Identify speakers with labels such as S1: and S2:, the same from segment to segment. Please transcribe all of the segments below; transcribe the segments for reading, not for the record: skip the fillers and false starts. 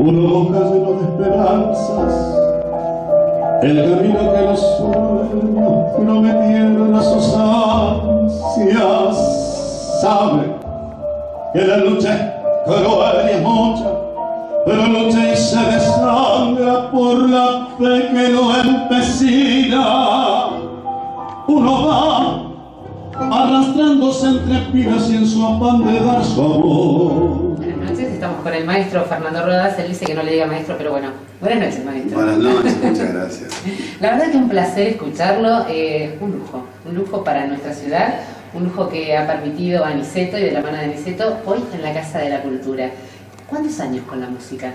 S1: Una boca llena de esperanzas, el camino que los sueños prometieron a sus ansias. Sabe que la lucha es cruel y es mucha, pero lucha y se desangra por la fe que lo empecina. Uno va arrastrándose entre espinas y en su afán de dar su amor.
S2: Buenas noches, estamos con el maestro Fernando Rodas. Él dice que no le diga maestro, pero bueno. Buenas noches, maestro.
S3: Buenas noches, muchas gracias.
S2: La verdad que un placer escucharlo, un lujo para nuestra ciudad, un lujo que ha permitido a Niceto y de la mano de Niceto hoy en la Casa de la Cultura. ¿Cuántos años con la música?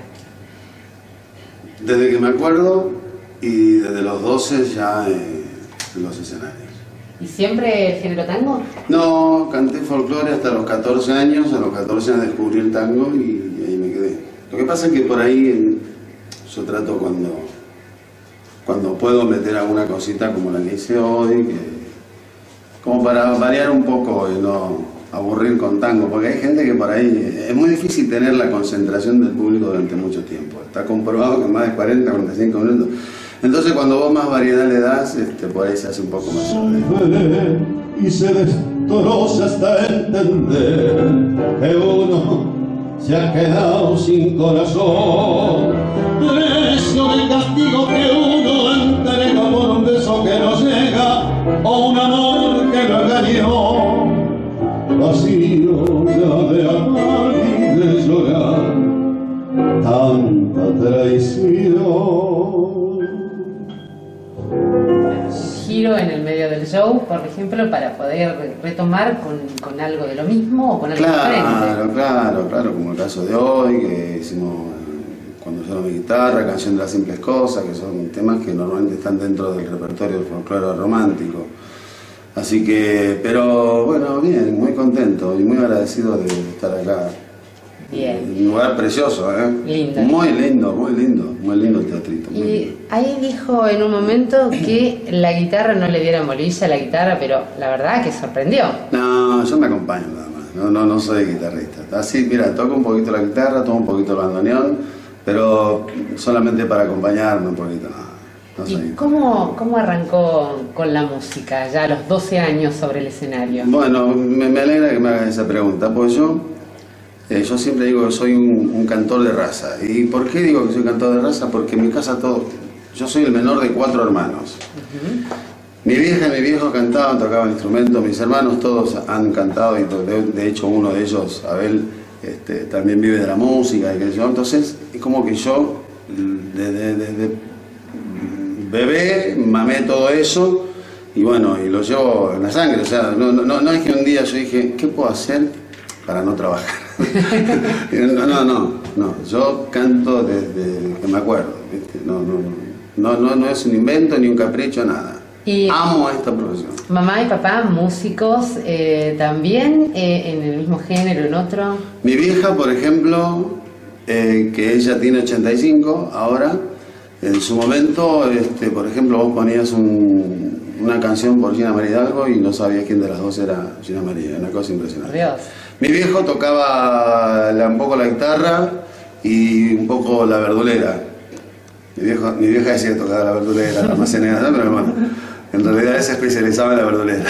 S3: Desde que me acuerdo y desde los 12 ya en los escenarios.
S2: ¿Y siempre el género tango?
S3: No, canté folclore hasta los 14 años, a los 14 años descubrí el tango y ahí me quedé. Lo que pasa es que por ahí yo trato cuando puedo meter alguna cosita como la que hice hoy, como para variar un poco y no aburrir con tango, porque hay gente que por ahí es muy difícil tener la concentración del público durante mucho tiempo. Está comprobado que más de 40, 45 minutos. Entonces cuando vos más variedad le das, por ahí se hace un poco más.
S1: Y se destroza hasta entender que uno se ha quedado sin corazón. Precio del castigo que uno entrega por un beso que no llega o un amor que lo engañó. Vacío ya de amar y de llorar tanta traición.
S2: Giro en el medio del show, por ejemplo, para poder retomar con algo de lo mismo o con algo diferente.
S3: Claro, como el caso de hoy, que hicimos Cuando suena mi guitarra, Canción de las simples cosas, que son temas que normalmente están dentro del repertorio del folclore romántico. Así que, pero bueno, bien, muy contento y muy agradecido de estar acá.
S2: Bien.
S3: Un lugar precioso, ¿eh?
S2: Lindo.
S3: Muy lindo el teatrito.
S2: Y ahí dijo en un momento que la guitarra no le diera bolilla a la guitarra, pero la verdad que sorprendió.
S3: No, yo me acompaño nada más, no soy guitarrista. Así, mira, toco un poquito la guitarra, toco un poquito el bandoneón, pero solamente para acompañarme un poquito, no
S2: ¿Y
S3: soy.
S2: cómo arrancó con la música, ya a los 12 años sobre el escenario?
S3: Bueno, me alegra que me hagas esa pregunta, pues yo siempre digo que soy un cantor de raza. ¿Y por qué digo que soy cantor de raza? Porque en mi casa yo soy el menor de 4 hermanos. Mi vieja y mi viejo cantaban, tocaban instrumentos, mis hermanos todos han cantado y de hecho uno de ellos, Abel, también vive de la música y qué sé yo. Entonces es como que yo desde bebé mamé todo eso y bueno, y lo llevo en la sangre. O sea, no es que un día yo dije, ¿qué puedo hacer para no trabajar? No, yo canto desde que me acuerdo, ¿viste? No es un invento ni un capricho, nada.
S2: Y
S3: amo esta profesión.
S2: Mamá y papá, músicos, también en el mismo género, en otro.
S3: Mi vieja, por ejemplo, que ella tiene 85 ahora, en su momento, por ejemplo, vos ponías una canción por Gina María Hidalgo y no sabías quién de las dos era Gina María, una cosa impresionante.
S2: Dios.
S3: Mi viejo tocaba un poco la guitarra y un poco la verdulera. Mi vieja decía que tocaba la verdulera, la almacenera, pero bueno, en realidad él se especializaba en la verdulera.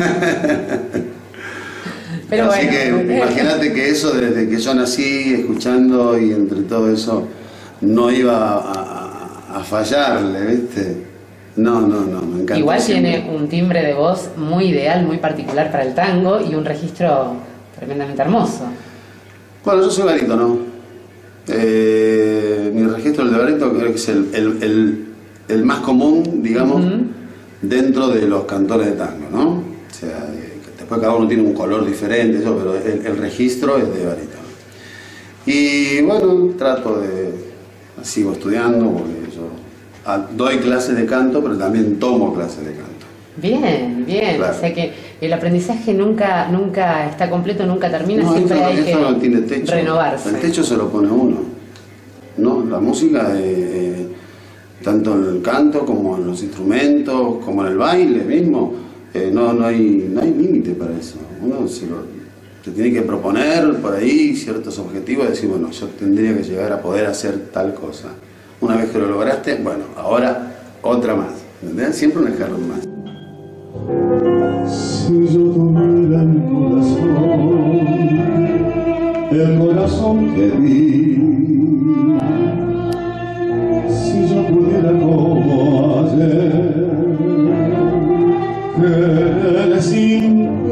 S2: Pero
S3: así
S2: bueno,
S3: que imagínate que eso, desde que yo nací, escuchando y entre todo eso, no iba a fallarle, ¿viste? No, me encanta.
S2: Igual
S3: siempre.
S2: tiene un timbre de voz muy ideal, muy particular para el tango y un registro tremendamente hermoso.
S3: Bueno, yo soy barítono. Mi registro del de barítono creo que es el más común, digamos, dentro de los cantores de tango, ¿no? O sea, después cada uno tiene un color diferente, eso, pero el registro es de barítono. Y bueno, sigo estudiando porque yo doy clases de canto, pero también tomo clases de canto.
S2: Bien,
S3: Claro.
S2: O sea que el aprendizaje nunca está completo, nunca termina,
S3: No,
S2: siempre hay que
S3: no tiene techo.
S2: renovarse.
S3: El techo se lo pone uno, ¿no? La música, tanto en el canto como en los instrumentos, como en el baile mismo, no hay límite para eso. Uno te tiene que proponer por ahí ciertos objetivos y decir, bueno, yo tendría que llegar a poder hacer tal cosa. Una vez que lo lograste, bueno, ahora otra más. ¿Entendés? Siempre un escalón más.
S1: Si yo tuviera el corazón que vi, si yo pudiera como ayer, querer sin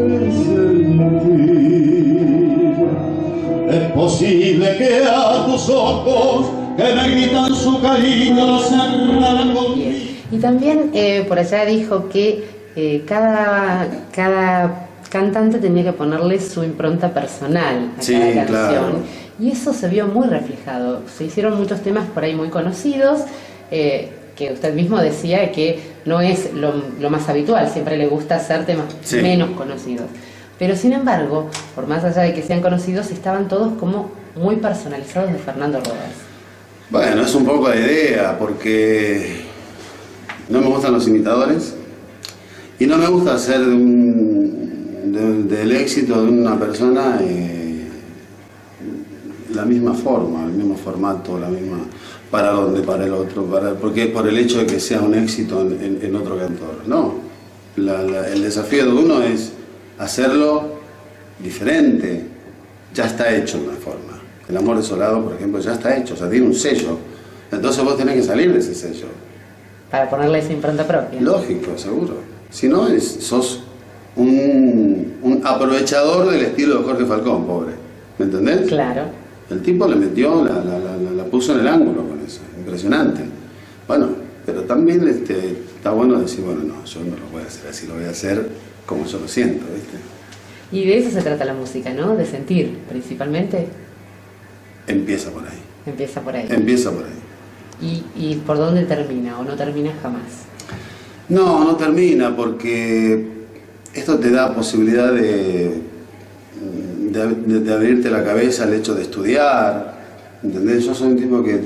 S1: sentir, es posible que a tus ojos que me gritan su cariño se enredan conmigo.
S2: Y también por allá dijo que cada cantante tenía que ponerle su impronta personal a cada canción. Claro. Y eso se vio muy reflejado. Se hicieron muchos temas por ahí muy conocidos, que usted mismo decía que no es lo más habitual, siempre le gusta hacer temas menos conocidos. Pero sin embargo, por más allá de que sean conocidos, estaban todos como muy personalizados de Fernando Rodas.
S3: Bueno, es un poco la idea, porque no me gustan los imitadores y no me gusta hacer del éxito de una persona la misma forma, el mismo formato, la misma para donde para el otro, porque por el hecho de que sea un éxito en otro cantor. No, el desafío de uno es hacerlo diferente, ya está hecho de una forma. El Amor Desolado, por ejemplo, ya está hecho, o sea, tiene un sello. Entonces vos tenés que salir de ese sello.
S2: Para ponerle esa impronta propia.
S3: Lógico, seguro. Si no, sos un aprovechador del estilo de Jorge Falcón, pobre. ¿Me entendés?
S2: Claro.
S3: El tipo le metió, la puso en el ángulo con eso. Impresionante. Bueno, pero también está bueno decir, bueno, no, yo no lo voy a hacer así, lo voy a hacer como yo lo siento, ¿viste?
S2: Y de eso se trata la música, ¿no? De sentir, principalmente.
S3: Empieza por ahí.
S2: Empieza por ahí.
S3: Empieza por ahí.
S2: ¿Y por dónde termina? ¿O no termina jamás?
S3: No, no termina, porque esto te da posibilidad de abrirte la cabeza al hecho de estudiar, ¿entendés? Yo soy un tipo que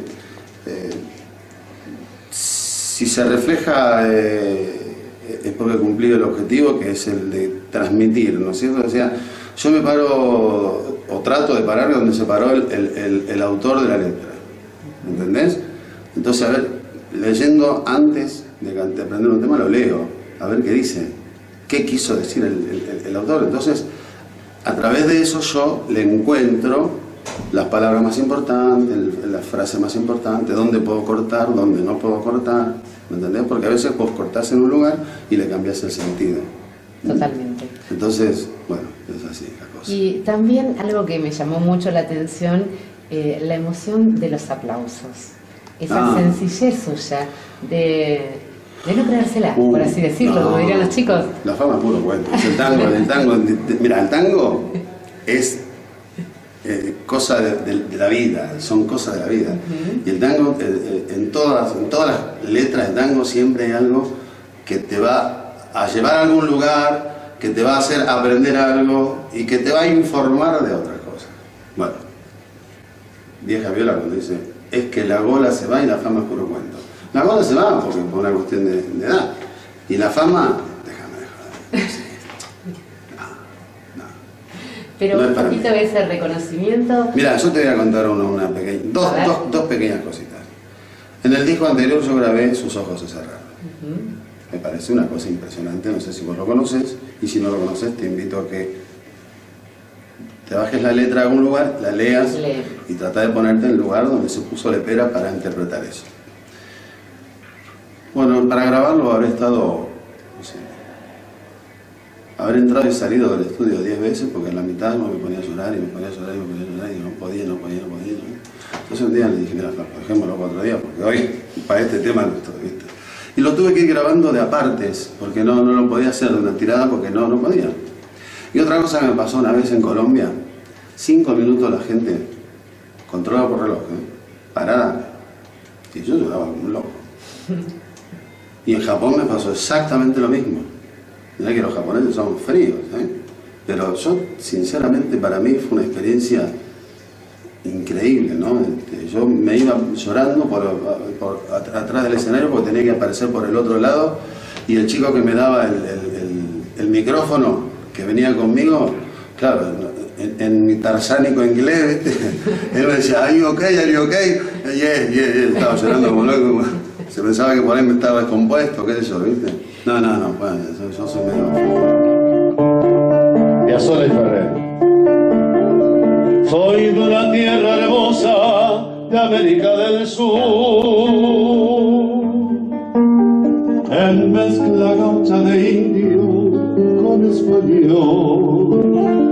S3: si se refleja es porque cumplí el objetivo, que es el de transmitir, ¿no es cierto? O sea, yo me paro o trato de parar donde se paró el autor de la letra, ¿entendés? Entonces, a ver, leyendo antes de aprender un tema, lo leo, a ver qué dice, qué quiso decir el autor. Entonces, a través de eso yo le encuentro las palabras más importantes, las frases más importantes, dónde puedo cortar, dónde no puedo cortar, ¿me entendés? Porque a veces vos cortás en un lugar y le cambias el sentido.
S2: Totalmente.
S3: Entonces, bueno, es así la cosa.
S2: Y también algo que me llamó mucho la atención, la emoción de los aplausos. Esa sencillez suya de no creérsela, por así decirlo, como dirían los chicos.
S3: La fama es puro cuento. El tango, mira, el tango es cosa de la vida, son cosas de la vida. Y el tango, en todas las letras de tango siempre hay algo que te va a llevar a algún lugar, que te va a hacer aprender algo y que te va a informar de otra cosa. Bueno, Vieja Viola cuando dice, es que la gola se va y la fama es puro cuento. La gola se va porque por una cuestión de edad. Y la fama, déjame de joder. No.
S2: Pero un poquito de ese reconocimiento.
S3: Mira, yo te voy a contar dos pequeñas cositas. En el disco anterior yo grabé Sus ojos se cerraron. Me parece una cosa impresionante, no sé si vos lo conoces, y si no lo conoces te invito a que te bajes la letra a algún lugar, la leas y trata de ponerte en el lugar donde se puso Lepera para interpretar eso. Bueno, para grabarlo habré estado, no sé, habré entrado y salido del estudio 10 veces porque en la mitad no me ponía a llorar y me ponía a llorar y me ponía a llorar y no podía. Entonces un día le dije, mira, dejémoslo para otro día porque hoy para este tema no estoy, ¿viste? Y lo tuve que ir grabando de apartes porque no lo podía hacer de una tirada porque no podía. Y otra cosa que me pasó una vez en Colombia, 5 minutos la gente, controlada por reloj, parada, y yo lloraba como un loco. Y en Japón me pasó exactamente lo mismo. Mirá que los japoneses son fríos, pero yo, sinceramente, para mí fue una experiencia increíble, ¿no? Yo me iba llorando atrás del escenario porque tenía que aparecer por el otro lado y el chico que me daba el micrófono que venía conmigo claro, en mi tarzánico inglés, ¿viste? Él me decía, ¿are you okay? ¿Are you okay? Yes, yes, yes. Estaba llorando como loco. Se pensaba que por ahí me estaba descompuesto, qué sé yo, ¿viste? No, bueno, yo soy medio...
S1: Piazzolla y Ferrer. Soy de una tierra hermosa de América del Sur, en mezcla gaucha de indio con español.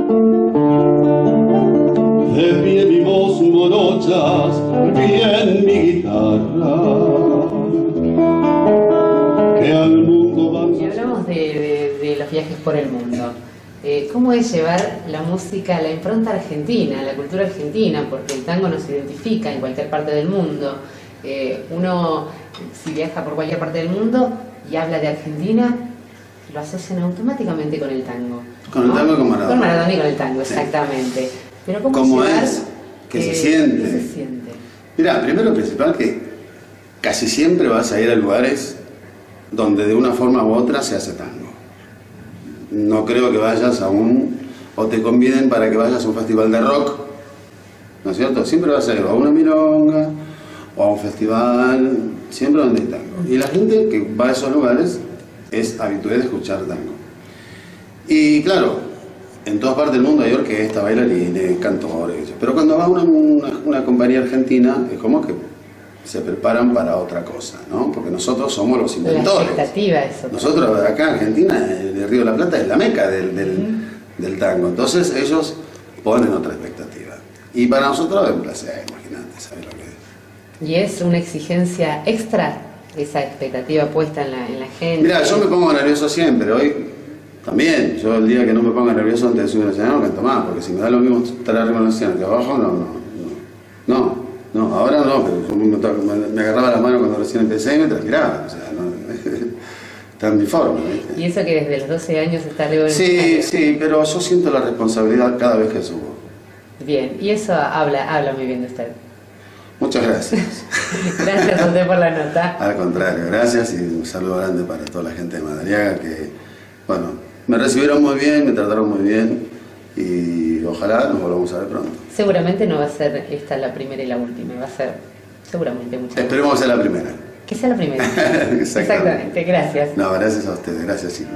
S1: De pie mi voz morochas, bien mi guitarra, que al mundo va.
S2: Y hablamos de los viajes por el mundo. ¿Cómo es llevar la música, la impronta argentina, la cultura argentina? Porque el tango nos identifica en cualquier parte del mundo. Uno, si viaja por cualquier parte del mundo y habla de Argentina, lo asocian automáticamente con el tango.
S3: Con el tango y con Maradona.
S2: Con Maradona y con el tango, exactamente. Pero
S3: ¿cómo
S2: llevar,
S3: es? ¿Qué se siente?
S2: ¿Qué se siente?
S3: Mirá, primero principal que casi siempre vas a ir a lugares donde de una forma u otra se hace tango. No creo que vayas o te conviden para que vayas a un festival de rock, ¿no es cierto? Siempre vas a ir a una milonga o a un festival, siempre donde hay tango. Y la gente que va a esos lugares es habitual de escuchar tango. Y claro, en todas partes del mundo hay orquesta, bailarines, cantores, pero cuando va una compañía argentina es como que se preparan para otra cosa, ¿no? Porque nosotros somos los inventores.
S2: La expectativa es otra.
S3: Nosotros acá en Argentina, el Río de la Plata es la meca del tango. Entonces ellos ponen otra expectativa. Y para nosotros es un placer, imagínate, ¿sabes lo que es?
S2: Y es una exigencia extra, esa expectativa puesta en la gente.
S3: Mira, yo me pongo nervioso siempre, hoy también. Yo el día que no me ponga nervioso antes de subir al escenario no canto más, porque si me da lo mismo estar arriba en el escenario que abajo, no, ahora no, pero yo me agarraba la mano cuando recién empecé y me transpiraba, o sea, no, está en mi forma, ¿viste?
S2: Y eso que desde los 12 años está arriba del escenario.
S3: Sí, pero yo siento la responsabilidad cada vez que subo.
S2: Bien, y eso habla muy bien de usted.
S3: Muchas gracias.
S2: Gracias a usted por la nota.
S3: Al contrario, gracias y un saludo grande para toda la gente de Madariaga que, bueno, me recibieron muy bien, me trataron muy bien y ojalá nos volvamos a ver pronto.
S2: Seguramente no va a ser esta la primera y la última, va a ser seguramente muchas.
S3: Esperemos que sea la primera.
S2: Que sea la primera. Exactamente, gracias.
S3: No, gracias a ustedes, gracias chicos.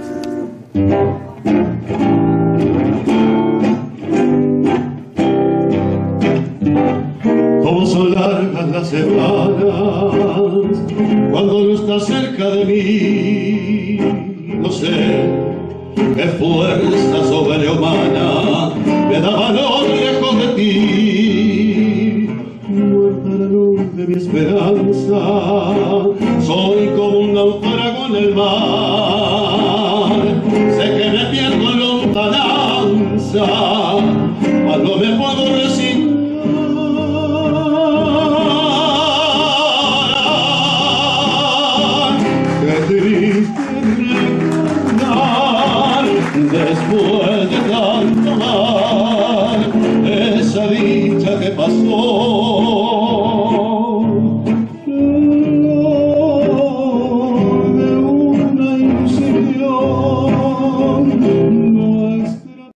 S1: Cómo son largas las semanas cuando no estás cerca de mí, no sé qué fuerza sobrehumana me da valor lejos de ti. Muerta la luz de mi esperanza, soy como un náufrago en el mar. Sé que me pierdo en lontananza cuando me puedo resignar. Qué triste recordar después